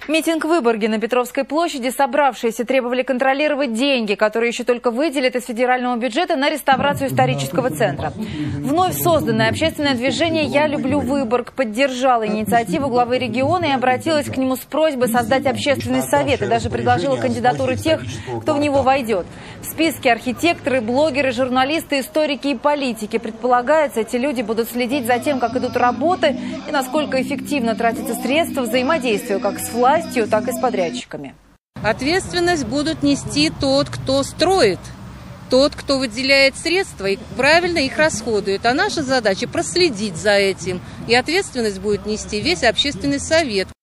Митинг в Выборге на Петровской площади. Собравшиеся требовали контролировать деньги, которые еще только выделят из федерального бюджета на реставрацию исторического центра. Вновь созданное общественное движение «Я люблю Выборг» поддержало инициативу главы региона и обратилось к нему с просьбой создать общественный совет и даже предложила кандидатуры тех, кто в него войдет. В списке архитекторы, блогеры, журналисты, историки и политики. Предполагается, эти люди будут следить за тем, как идут работы и насколько эффективно тратятся средства, взаимодействию как с властью, так и с подрядчиками. Ответственность будут нести тот, кто строит, тот, кто выделяет средства и правильно их расходует. А наша задача проследить за этим. И ответственность будет нести весь общественный совет.